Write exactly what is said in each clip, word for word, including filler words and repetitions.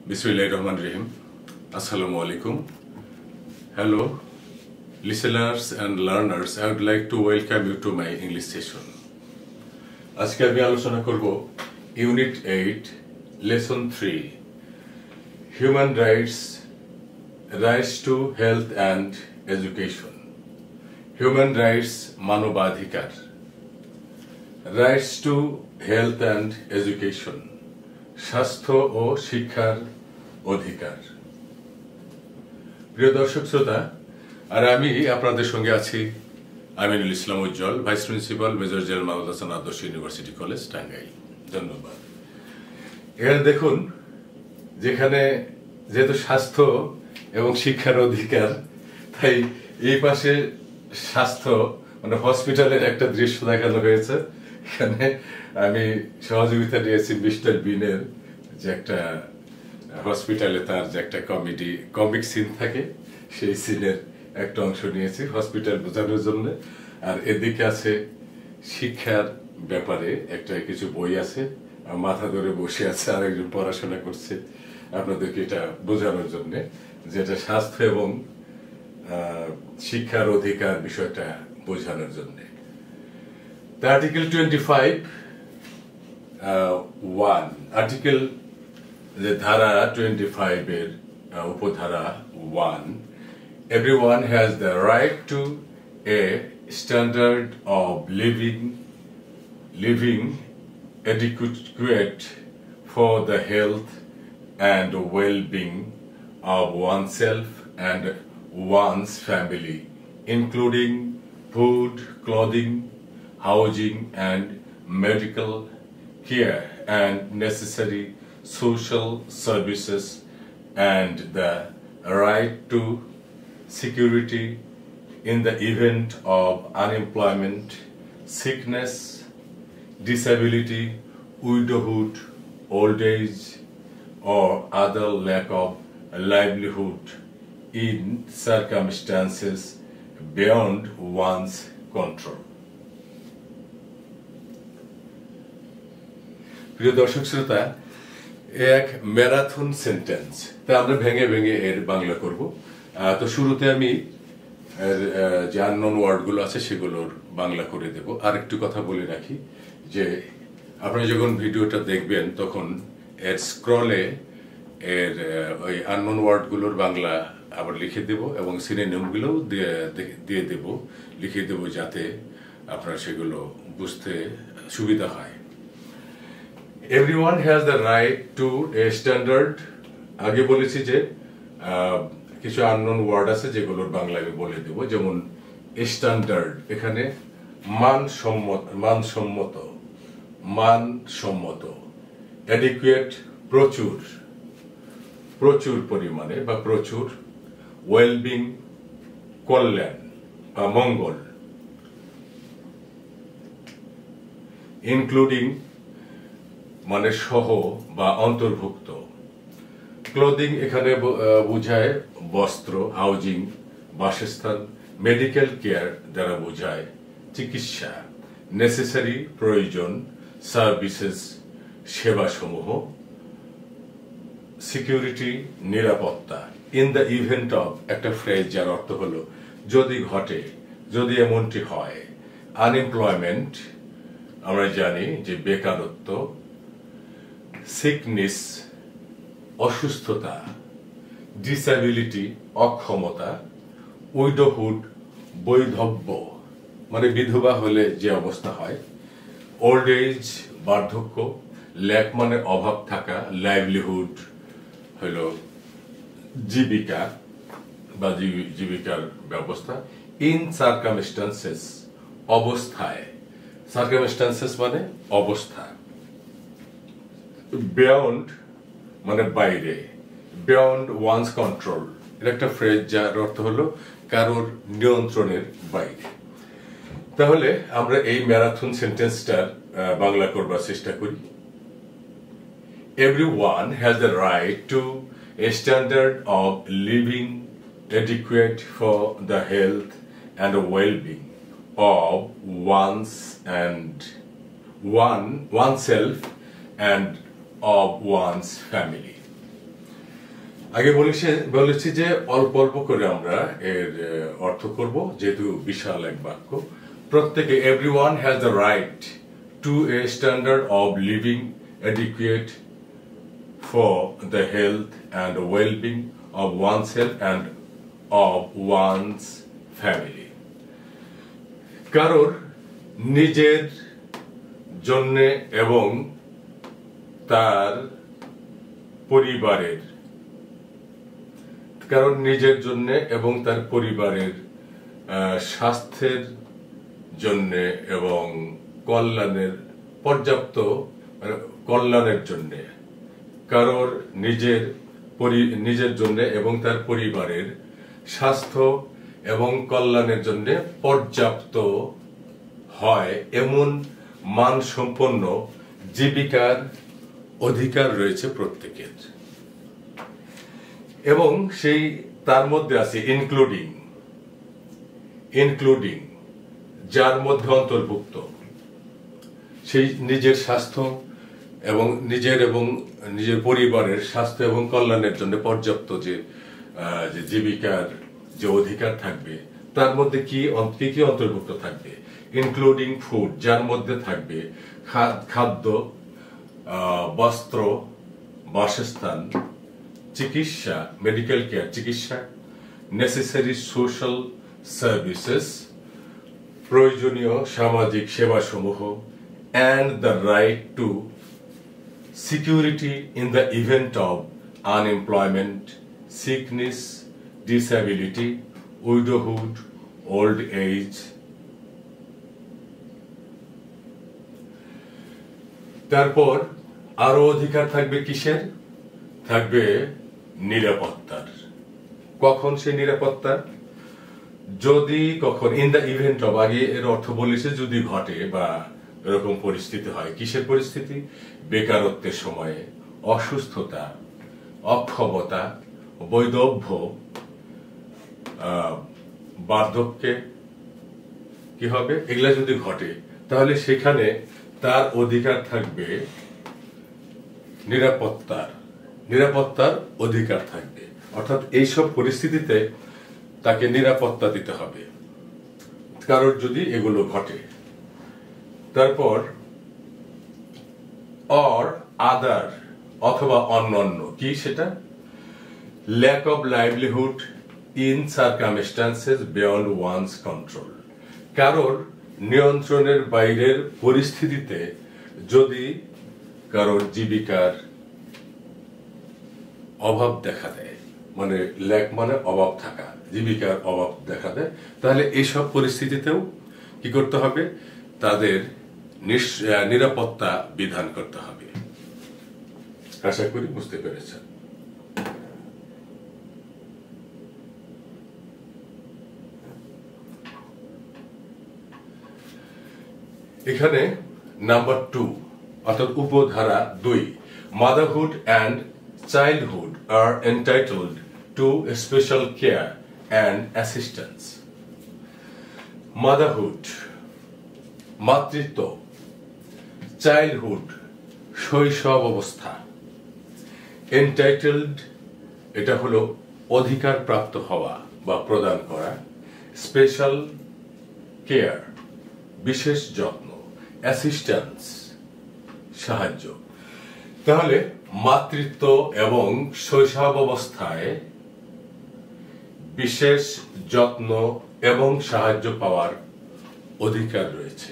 Bismillahirrahmanirrahim. Assalamu alaikum. Hello, listeners and learners. I would like to welcome you to my English session. আজকে আমি আলোচনা করব Unit eight, Lesson three, Human Rights, Rights to Health and Education. Human Rights, মানবাধিকার. Rights to Health and Education. স্বাস্থ্য ও শিক্ষার অধিকার। প্রিয় দর্শক শ্রোতা, আর আমি আপনাদের সঙ্গে আছি Aminul Islam Ujjwal, vice principal, major general Mahmud Hasan Adarsha university college, Tangail. ধন্যবাদ। এখানে দেখুন, যেখানে যেহেতু স্বাস্থ্য এবং শিক্ষার অধিকার, তাই এই পাশে স্বাস্থ্য মানে হসপিটালের একটা দৃশ্য দেখানো হয়েছে। এখানে আমি সহযোগিতা নিয়েছি মিস্টার বিনের, যে একটা হসপিটালে তার যে একটা কমেডি কমিক সিন থাকে, সেই সিনের একটা অংশ নিয়েছি হসপিটাল বোঝানোর জন্য। আর এদিকে আছে শিক্ষার ব্যাপারে একটা কিছু বই আছে, মাথা ধরে বসে আছে, আর একজন পড়াশোনা করছে, আপনাদেরকে এটা বোঝানোর জন্য, যেটা স্বাস্থ্য এবং শিক্ষার অধিকার বিষয়টা বোঝানোর জন্য। The Article twenty-five, uh, one, Article the Dhara twenty-five er uh, Upadhara one, everyone has the right to a standard of living, living adequate for the health and well-being of oneself and one's family, including food, clothing, housing and medical care and necessary social services, and the right to security in the event of unemployment, sickness, disability, widowhood, old age, or other lack of livelihood in circumstances beyond one's control. প্রিয় দর্শক শ্রোতা, এক marathon sentence, তা আমরা ভেঙে ভেঙে এর বাংলা করব। তো শুরুতে আমি যে আননোন ওয়ার্ডগুলো আছে সেগুলোর বাংলা করে দেব। আর একটু কথা বলে রাখি যে আপনি যখন ভিডিওটা দেখবেন তখন এর স্ক্রলে এর ওই আননোন ওয়ার্ডগুলোর বাংলা আবার লিখে দেব এবং সিনোনিমগুলোও দিয়ে দেব, লিখে দেব, যাতে আপনারা সেগুলো বুঝতে সুবিধা হয়। Everyone has the right to a standard, আগে বলেছি যে কিছু আননোন ওয়ার্ড আছে যেগুলোর বাংলা আমি বলে দেব, যেমন স্ট্যান্ডার্ড, এখানে মানসম্মত, মানসম্মত, মানসম্মত, অ্যাডিকুয়েট, প্রচুর, প্রচুর পরিমাণে বা প্রচুর, ওয়েলবিং, কল্যাণ বা মঙ্গল, ইনক্লুডিং মানে সহ বা অন্তর্ভুক্ত, ক্লোদিং এখানে বোঝায় বস্ত্র, হাউজিং বাসস্থান, মেডিকেল কেয়ার দ্বারা বোঝায় চিকিৎসা, নেসেসারি প্রয়োজন, সার্ভিসেস সেবাসমূহ, সিকিউরিটি নিরাপত্তা, ইন দ্য ইভেন্ট অফ একটা ফ্রেজ যার অর্থ হলো যদি ঘটে, যদি এমনটি হয়, আনএমপ্লয়মেন্ট আমরা জানি যে বেকারত্ব, সিকনেস অসুস্থতা, ডিসএবিলিটি অক্ষমতা, উইডোহুড বৈধব্য মানে বিধবা হলে যে অবস্থা হয়, ওল্ড এজ বার্ধক্য, ল্যাক মানে অভাব থাকা, লাইভলিহুড হল জীবিকা বা জীবিকার ব্যবস্থা, ইন সার্কামস্টান্সেস অবস্থায়, সার্কামস্টান্সেস মানে অবস্থা, বিয়ন্ড মানে বাইরে, বিয়ন্ড ওয়ান্স কন্ট্রোল এর একটা ফ্রেজ যার অর্থ হলো কারোর নিয়ন্ত্রণের বাইরে। তাহলে আমরা এই ম্যারাথন সেন্টেন্সটার বাংলা করবার চেষ্টা করি। Everyone has the right to a standard of living adequate for the health and well-being of one's and one oneself and of one's family. আগে বলেছি বলেছি যে অল্প অল্প করে আমরা এর অর্থ করব, যেহেতু বিশাল এক বাক্য। প্রত্যেকে, everyone has the right to a standard of living adequate for the health and well-being of oneself and of one's family. কারোর নিজের জন্যে এবং তার পরিবারের কারণ নিজের জন্য এবং তার পরিবারের স্বাস্থ্যের জন্য এবং কল্যাণের পর্যাপ্ত কল্যাণের জন্য, কারোর নিজের নিজের জন্য এবং তার পরিবারের স্বাস্থ্য এবং কল্যাণের জন্য পর্যাপ্ত হয় এমন মানসম্পন্ন জীবিকার অধিকার রয়েছে প্রত্যেকের। এবং সেই তার মধ্যে আছে ইনক্লুডিং ইনক্লুডিং যার মধ্যে অন্তর্ভুক্ত সেই নিজের স্বাস্থ্য এবং নিজের এবং নিজের পরিবারের স্বাস্থ্য এবং কল্যাণের জন্য পর্যাপ্ত যে জীবিকার যে অধিকার থাকবে, তার মধ্যে কি কি কি অন্তর্ভুক্ত থাকবে? ইনক্লুডিং ফুড, যার মধ্যে থাকবে খাদ্য, বস্ত্র, বাসস্থান, চিকিৎসা, মেডিকেল কেয়ার, চিকিৎসা, নেসেসারি সোশ্যাল সার্ভিসেস, প্রয়োজনীয় সামাজিক সেবাসমূহ, and the right to security in the event of unemployment, sickness, disability, widowhood, old age. তারপর আরো অধিকার থাকবে কিসের? থাকবে নিরাপত্তার। কখন সে নিরাপত্তা? যদি কখন ইন দ্য ইভেন্ট অফ, আগে এর অর্থ বলেছে যদি ঘটে বা এরকম পরিস্থিতি হয়। কিসের পরিস্থিতি? বেকারত্বের সময়ে, অসুস্থতা, অক্ষমতা, বৈধব্য, বার্ধক্যে কি হবে? এগুলা যদি ঘটে তাহলে সেখানে তার অধিকার থাকবে নিরাপত্তার নিরাপত্তার অধিকার থাকবে। অর্থাৎ এইসব পরিস্থিতিতে তাকে নিরাপত্তা দিতে হবে কারোর যদি এগুলো ঘটে। তারপর অর আদার অথবা অন্যান্য, কি সেটা? Lack of livelihood in circumstances beyond one's control, কারোর নিয়ন্ত্রণের বাইরের পরিস্থিতিতে যদি কারোর জীবিকার অভাব দেখা দেয়, মানে ল্যাক মানে অভাব থাকা, জীবিকার অভাব দেখা দেয়, তাহলে এইসব পরিস্থিতিতেও কি করতে হবে? তাদের নিরাপত্তা বিধান করতে হবে। আশা করি বুঝতে পেরেছেন। এখানে নাম্বার টু অর্থাৎ উপধারা দুই, motherhood and childhood are entitled to special care and assistance. Motherhood মাতৃত্ব, চাইল্ডহুড শৈশব অবস্থা, এন্টাইটেলড এটা হলো অধিকার প্রাপ্ত হওয়া বা প্রদান করা, স্পেশাল কেয়ার বিশেষ যত্ন, অ্যাসিস্ট্যান্স সাহায্য। তাহলে মাতৃত্ব এবং শৈশব অবস্থায় বিশেষ যত্ন এবং সাহায্য পাওয়ার অধিকার রয়েছে।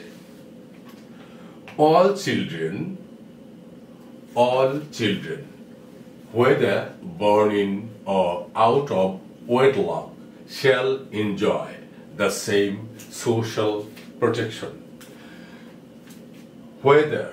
all children all children whether born in or out of wedlock shall enjoy the same social protection. Whether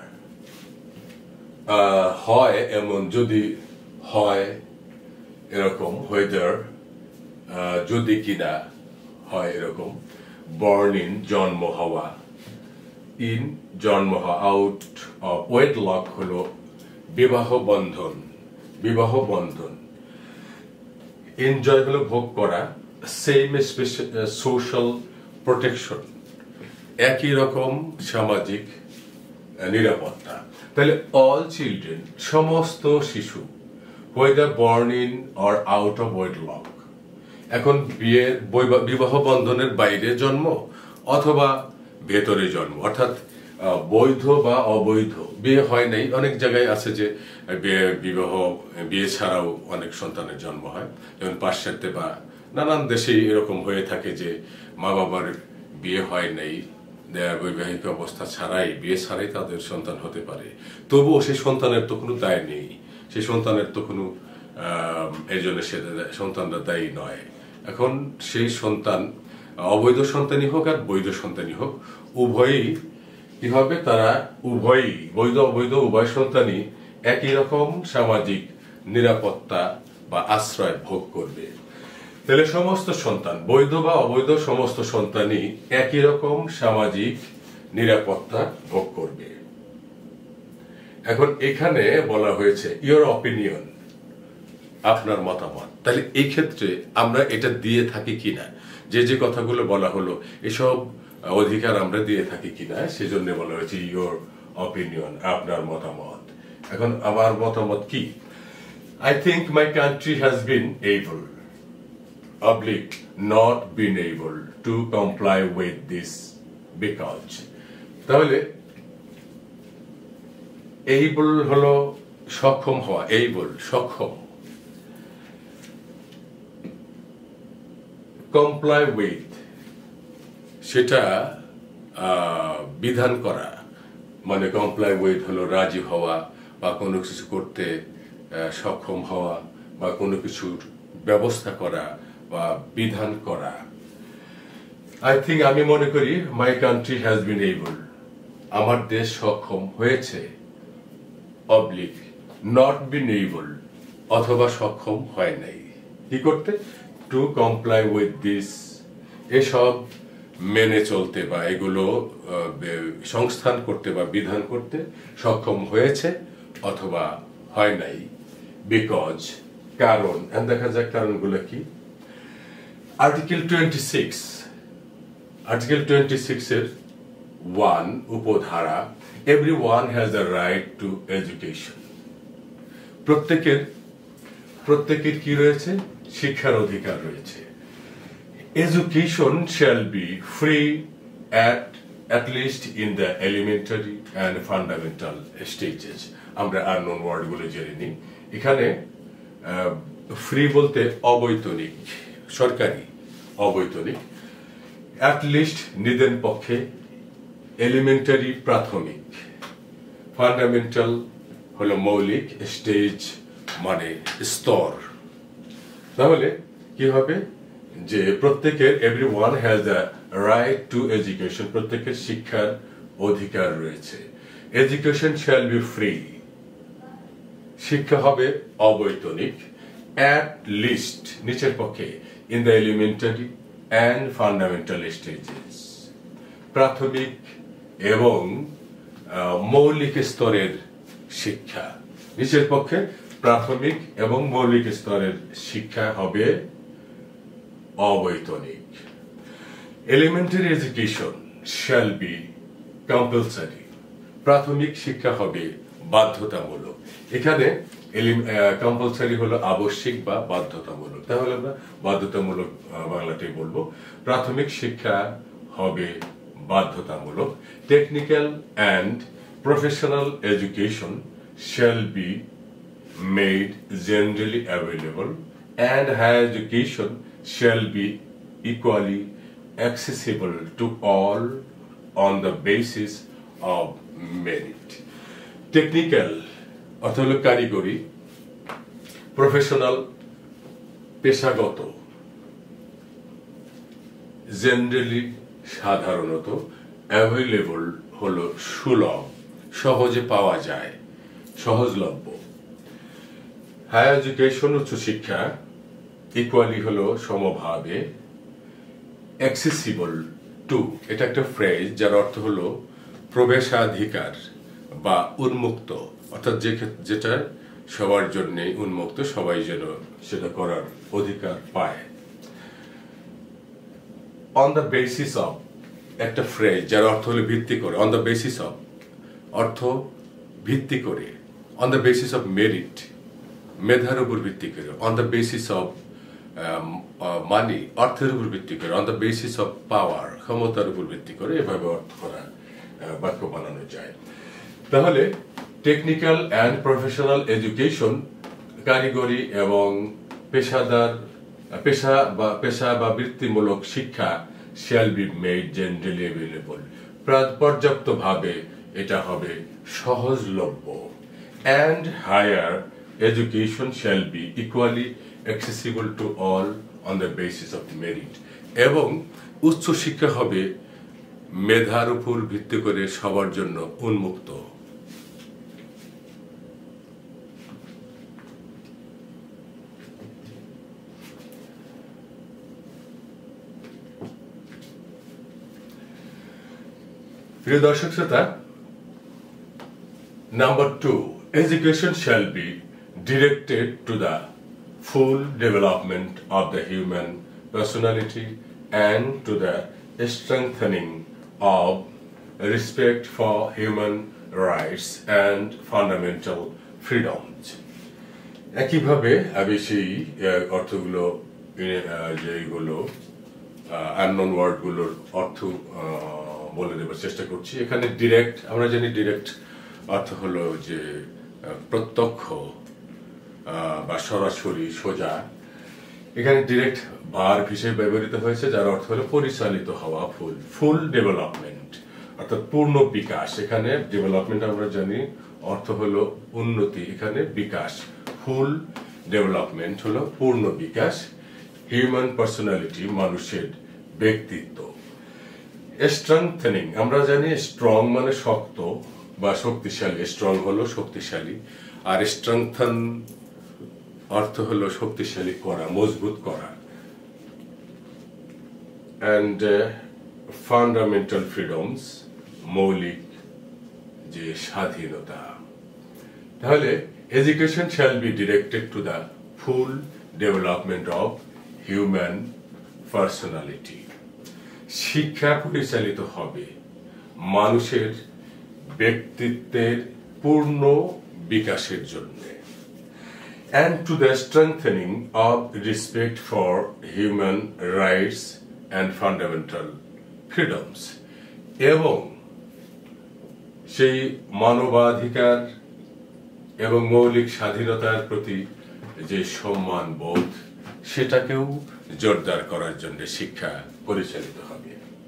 uh, হয় এমন যদি হয় এরকম, whether uh, যদি কিনা হয় এরকম, born in জন্ম হওয়া, ইন জন্ম হওয়া, আউট অফ ওয়েডলক হলো বিবাহ বন্ধন, বিবাহ বন্ধন, এনজয় হলো ভোগ করা, সেম সোশ্যাল প্রোটেকশন একই রকম সামাজিক নিরাপত্তা। তাহলে অল চিলড্রেন সমস্ত শিশু, whether born in or out of wedlock। এখন বিয়ে বিবাহ বন্ধনের বাইরে জন্ম অথবা ভেতরে জন্ম, অর্থাৎ বৈধ বা অবৈধ, বিয়ে হয় নাই, অনেক জায়গায় আছে যে বিবাহ বিয়ে ছাড়াও অনেক সন্তানের জন্ম হয়, যেমন পাশ্চাত্যে বা নানান দেশেই এরকম হয়ে থাকে যে মা বাবার বিয়ে হয় নাই, বৈবাহিক অবস্থা ছাড়াই বিয়ে ছাড়াই তাদের সন্তান হতে পারে, তবুও সেই সন্তানের তো কোনো দায় নেই, সেই সন্তানের তো কোনো এর জন্য সে সন্তানরা দায়ী নয়। এখন সেই সন্তান অবৈধ সন্তানই হোক আর বৈধ সন্তানই হোক, উভয়ই কি হবে, তারা উভয়ই বৈধ অবৈধ উভয় সন্তানই একই রকম সামাজিক নিরাপত্তা বা আশ্রয় ভোগ করবে। তাহলে সমস্ত সন্তান, বৈধ বা অবৈধ সমস্ত সন্তানই একই রকম সামাজিক নিরাপত্তা ভোগ করবে। এখন এখানে বলা হয়েছে ইওর অপিনিয়ন, আপনার মতামত। তাহলে এই ক্ষেত্রে আমরা এটা দিয়ে থাকি কিনা, যে যে কথাগুলো বলা হলো এসব অধিকার আমরা দিয়ে থাকি কিনা, সেজন্য বলা হয়েছে ইওর অপিনিয়ন, আপনার মতামত। এখন আমার মতামত কি? I think my country has been able, oblique, not been able to comply with this because, তাহলে able হলো সক্ষম হওয়া, able সক্ষম, comply with সেটা বিধান করা, মানে comply with হলো রাজি হওয়া বা কোনো কিছু করতে সক্ষম হওয়া বা কোনো কিছুর ব্যবস্থা করা বা বিধান করা। আই থিঙ্ক, আমি মনে করি my country has been able, আমার দেশ সক্ষম হয়েছে, অবলিক নট বিন এবল অথবা সক্ষম হয় নাই, কি করতে? টু কমপ্লাই উইথ দিস, এসব মেনে চলতে বা এগুলো সংস্থান করতে বা বিধান করতে সক্ষম হয়েছে অথবা হয় নাই। বিকজ, কারণ, দেখা যাক কারণগুলো কি। Article twenty six, article twenty six এর ওয়ান উপধারা, everyone has the right to education, প্রত্যেকের প্রত্যেকের কি রয়েছে? শিক্ষার অধিকার রয়েছে। Education shall be free at at least in the elementary and fundamental stages। আমরা আননোন ওয়ার্ডগুলো জেনে নিই। এখানে ফ্রি বলতে অবৈতনিক, সরকারি অবৈতনিক, অ্যাট লিস্ট নিদেন পক্ষে, এলিমেন্টারি প্রাথমিক, ফান্ডামেন্টাল হলো মৌলিক, স্টেজ মানে স্তর। তাহলে কি হবে যে প্রত্যেকের, everyone has the right to education, প্রত্যেকের শিক্ষার অধিকার রয়েছে। এডুকেশন শ্যাল বি ফ্রি, শিক্ষা হবে অবৈতনিক, অ্যাট লিস্ট নিচের পক্ষে, in the elementary and fundamental stages, প্রাথমিক এবং মৌলিক স্তরের শিক্ষা। নিচের পক্ষে প্রাথমিক এবং মৌলিক স্তরের শিক্ষা হবে অবৈতনিক। Elementary education shall be compulsory, প্রাথমিক শিক্ষা হবে বাধ্যতামূলক। এখানে কম্পালসারি হলো আবশ্যিক বা বাধ্যতামূলক, তাহলে আমরা বাধ্যতামূলক বাংলাতেই বলবো। প্রাথমিক শিক্ষা হবে বাধ্যতামূলক। Technical and professional education shall be made generally available and higher education shall be equally accessible to all on the basis of merit. Technical অথবা কারিগরি, প্রফেশনাল পেশাগত, জেনারেলি সাধারণত, অ্যাভেলেবল হলো সুলভ, সহজে পাওয়া যায়, সহজলভ্য। হায়ার এডুকেশন উচ্চশিক্ষা, ইকুয়ালি হলো সমভাবে, অ্যাক্সেসিবল টু, এটা একটা ফ্রেজ যার অর্থ হলো প্রবেশাধিকার বা উন্মুক্ত, অর্থাৎ যেটা সবার জন্য উন্মুক্ত, সবাই যেন সেটা করার অধিকার পায়। অন দ্য বেসিস অফ, একটা ফ্রেজ যার অর্থ হলো ভিত্তি করে, অন দ্য বেসিস অফ অর্থ ভিত্তি করে, on the basis of merit, মেধার উপর ভিত্তি করে, on the basis of money, অর্থের উপর ভিত্তি করে, on the basis of power, ক্ষমতার উপর ভিত্তি করে এভাবে অর্থ করা বাক্য বানানো যায়। তাহলে টেকনিক্যাল অ্যান্ড প্রফেশনাল এডুকেশন, কারিগরি এবং পেশাদার পেশা বা পেশা বা বৃত্তিমূলক শিক্ষা shall be made generally available, পর্যাপ্তভাবে এটা হবে সহজলভ্য। And higher education shall be equally accessible to all on the basis of merit, এবং উচ্চ শিক্ষা হবে মেধার উপর ভিত্তি করে সবার জন্য উন্মুক্ত। প্রিয় দর্শক শ্রোতা, number two, education shall be directed to the full development of the human personality and to the strengthening of respect for human rights and fundamental freedoms. একইভাবে আমি সেই অর্থগুলো, যেগুলো আননোন ওয়ার্ডগুলোর অর্থ বলে দেবার চেষ্টা করছি। এখানে ডিরেক্ট, আমরা জানি ডিরেক্ট অর্থ হলো যে প্রত্যক্ষ বা সরাসরি, সোজা। এখানে ডিরেক্ট ভার্ব হিসেবে ব্যবহৃত হয়েছে, যার অর্থ হলো পরিচালিত হওয়া, ফুল ফুল ডেভেলপমেন্ট অর্থাৎ পূর্ণ বিকাশ। এখানে ডেভেলপমেন্ট আমরা জানি অর্থ হলো উন্নতি, এখানে বিকাশ। ফুল ডেভেলপমেন্ট হলো পূর্ণ বিকাশ। হিউম্যান পার্সোনালিটি, মানুষের ব্যক্তিত্ব। স্ট্রেংথেনিং, আমরা জানি স্ট্রং মানে শক্ত বা শক্তিশালী, স্ট্রং হলো শক্তিশালী, আর স্ট্রেংথেন অর্থ হলো শক্তিশালী করা, মজবুত করা। অ্যান্ড ফান্ডামেন্টাল ফ্রিডমস, মৌলিক যে স্বাধীনতা। তাহলে education shall be directed to the full development of human personality, শিক্ষা পরিচালিত হবে মানুষের ব্যক্তিত্বের পূর্ণ বিকাশের জন্য। And to the strengthening of respect for human rights and fundamental freedoms, এবং সেই মানবাধিকার এবং মৌলিক স্বাধীনতার প্রতি যে সম্মান বোধ, সেটাকেও জোরদার করার জন্য শিক্ষা পরিচালিত হবে।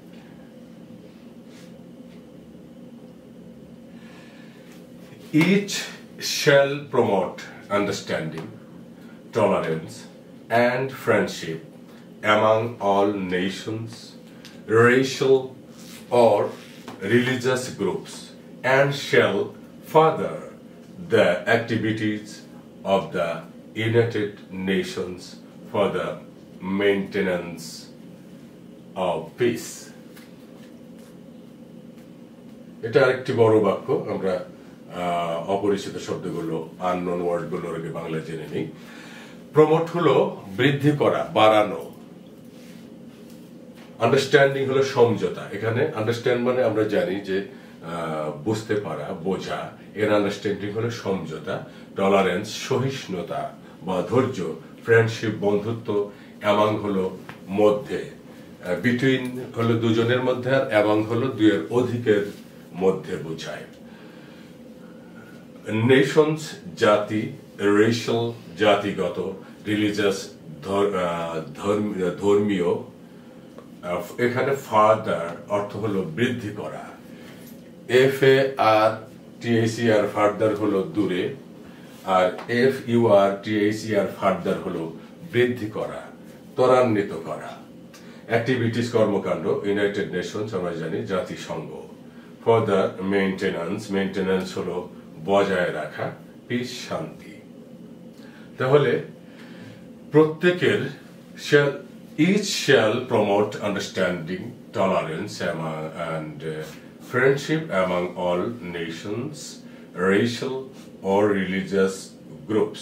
Each shall promote understanding, tolerance, and friendship among all nations, racial or religious groups, and shall further the activities of the United Nations for the maintenance of peace. এটা আরেকটি বড় বাক্য, আমরা অপরিচিত শব্দগুলো, আননোন ওয়ার্ডগুলোর আগে বাংলা জেনে নেই। প্রমোট হলো বৃদ্ধি করা, বাড়ানো। আন্ডারস্ট্যান্ডিং হলো সমঝোতা। এখানে আন্ডারস্ট্যান্ড মানে আমরা জানি যে বুঝতে পারা, বোঝা, এর আন্ডারস্ট্যান্ডিং হলো সমঝোতা। টলারেন্স সহিষ্ণুতা বা ধৈর্য। ফ্রেন্ডশিপ বন্ধুত্ব। অ্যামাং হলো মধ্যে, বিটুইন হলো দুজনের মধ্যে, আর অ্যামাং হলো দুইয়ের অধিকের মধ্যে বোঝায়। নেশনস জাতি, রেশাল জাতিগত, রিলিজিয়াস ধর্মীয়। এখানে ফার্দার অর্থ হলো বৃদ্ধি করা। F A R T H E R further হলো দূরে, আর F U R T H E R further হলো বৃদ্ধি করা, ত্বরান্বিত করা। অ্যাক্টিভিটিস কর্মকাণ্ড, ইউনাইটেড নেশনস আমরা জানি জাতিসংঘ। ফর দ্য মেইনটেন্যান্স, মেইনটেন্যান্স হলো বজায় রাখা, পিস শান্তি। তাহলে প্রত্যেকের shall each shall promote understanding, tolerance among and uh, friendship among all nations, racial or religious groups.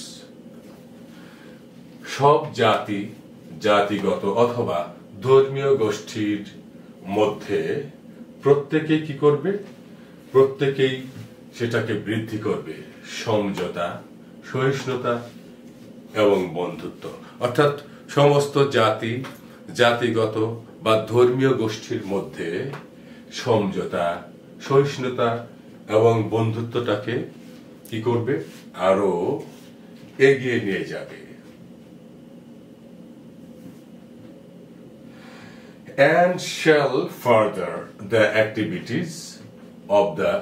সব জাতি, জাতিগত অথবা ধর্মীয় গোষ্ঠীর মধ্যে প্রত্যেকে কি করবে? প্রত্যেকেই সেটাকে বৃদ্ধি করবে। সমঝোতা, সহিষ্ণুতা এবং বন্ধুত্ব, অর্থাৎ সমস্ত জাতি, জাতিগত বা ধর্মীয় গোষ্ঠীর মধ্যে সমঝোতা, সহিষ্ণুতা এবং বন্ধুত্বটাকে কি করবে, আরো এগিয়ে নিয়ে যাবে। And shall further the activities of the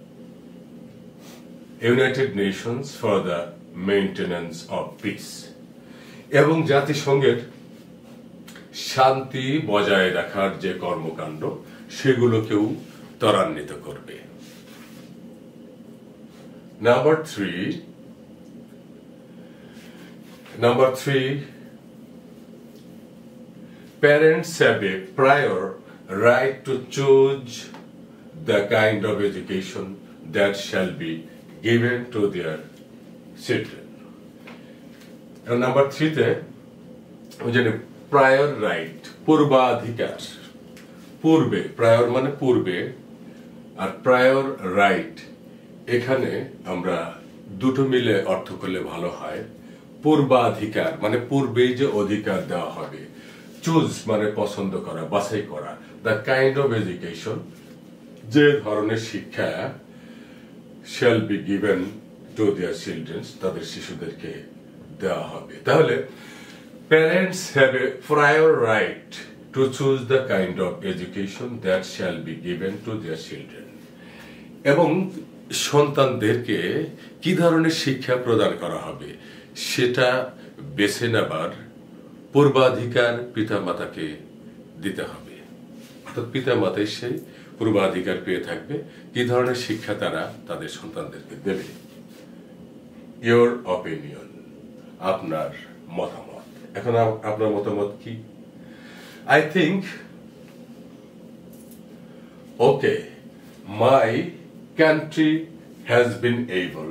United Nations for the maintenance of peace, এবং জাতিসংঘের শান্তি বজায় রাখার যে কর্মকাণ্ড সেগুলোকেও ত্বরান্বিত করবে। Number three number three parents have a prior right to choose the kind of education that shall be given to their children. And number three তে prior right, পূর্বাধিকার, পূর্বে, prior মানে পূর্বে, আর prior right এখানে আমরা দুটো মিলে অর্থ করলে ভালো হয়। পূর্বাধিকার মানে পূর্বেই যে অধিকার দেওয়া হবে, চুজ মানে পছন্দ করা, বাছাই করা, দ্য কাইন্ড অফ এডুকেশন, যে ধরনের শিক্ষা shall be given to their children, তাদের শিশুদেরকে দেওয়া হবে। তাহলে parents have a prior right to choose the kind of education that shall be given to their children, এবং সন্তানদেরকে কি ধরনের শিক্ষা প্রদান করা হবে সেটা বেছে নেবার পূর্বাধিকার পিতামাতাকে দিতে হবে। অর্থাৎ পিতামাতাই সেই পূর্বাধিকার পেয়ে থাকবে কি ধরনের শিক্ষা তারা তাদের সন্তানদেরকে দেবে। ইয়োর অপিনিয়ন, আপনার মতামত। এখন আপনার মতামত কি? I think okay, my country has been able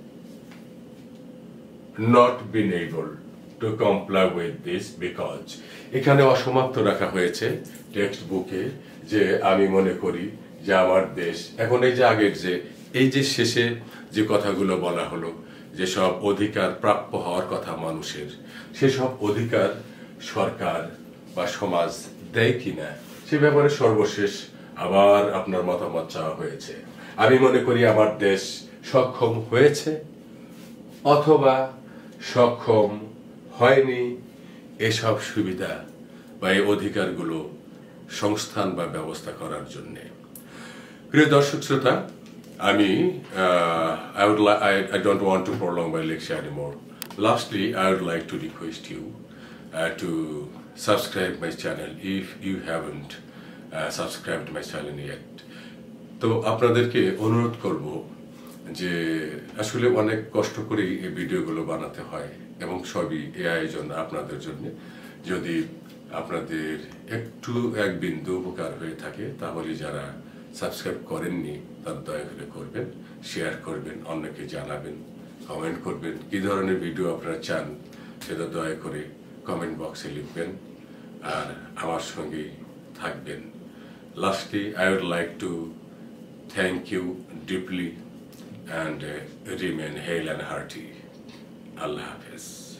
not been able to comply with this because এখানে অসমাপ্ত রাখা হয়েছে টেক্সট বুকে, যে আমি মনে করি যে আমার দেশ এখন এই যে আগের যে এই যে শেষে যে কথাগুলো বলা হলো, যে সব অধিকার প্রাপ্য হওয়ার কথা মানুষের, সেসব অধিকার সরকার বা সমাজ দেয় কিনা সে ব্যাপারে সর্বশেষ আবার আপনার মতামত চাওয়া হয়েছে। আমি মনে করি আমার দেশ সক্ষম হয়েছে অথবা সক্ষম হয়নি এসব সুবিধা বা এই অধিকারগুলো সংস্থান বা ব্যবস্থা করার জন্য। প্রিয় দর্শক শ্রোতা, আমি I would like I, I don't want to prolong my lecture anymore. Lastly, I would like to request you uh, to subscribe my channel if you haven't uh, subscribed my channel yet. তো আপনাদেরকে অনুরোধ করব যে আসলে অনেক কষ্ট করে এই ভিডিওগুলো বানাতে হয় এবং সবই এই আয়োজন আপনাদের জন্য। যদি আপনাদের একটু এক বিন্দু উপকার হয়ে থাকে তাহলে যারা সাবস্ক্রাইব করেননি তারা দয়া করে করবেন, শেয়ার করবেন, অন্যকে জানাবেন, কমেন্ট করবেন কি ধরনের ভিডিও আপনারা চান সেটা দয়া করে কমেন্ট বক্সে লিখবেন আর আমার সঙ্গে থাকবেন। Lastly, I would like to thank you deeply and uh, remain hale and hearty. Allah Hafiz.